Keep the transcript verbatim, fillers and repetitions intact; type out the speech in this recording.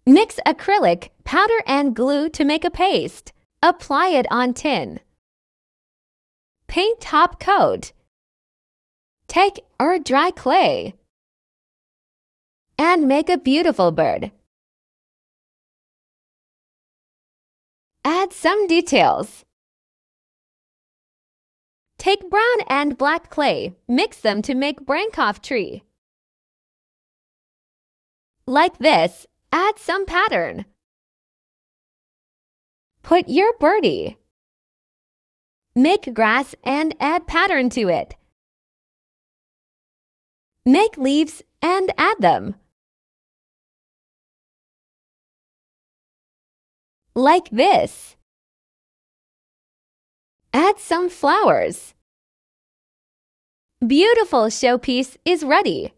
Mix acrylic, powder, and glue to make a paste. Apply it on tin. Paint top coat. Take airdryclay and make a beautiful bird. Add some details. Take brown and black clay, mix them to make Brankoff tree. Like this, add some pattern. Put your birdie. Make grass and add pattern to it. Make leaves and add them. Like this. Add some flowers. Beautiful showpiece is ready.